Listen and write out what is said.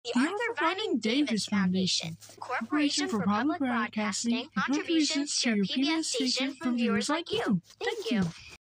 The Arthur Vining Davis Foundation, Corporation for Public Broadcasting, contributions to your PBS station from viewers like you. Thank you.